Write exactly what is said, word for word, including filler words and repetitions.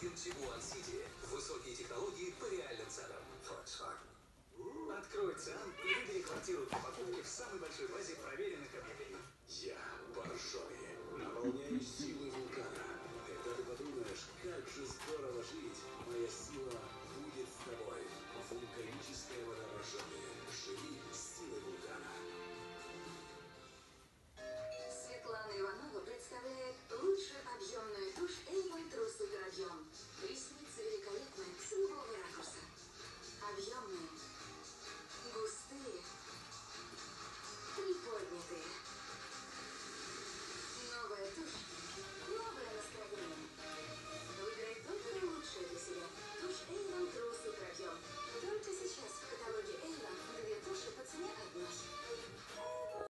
Высокие технологии по реальным ценам. Открой ЦИАН и выбери квартиру для покупки в самой большой базе проверенных объявлений. Я боржой. Наполняю силы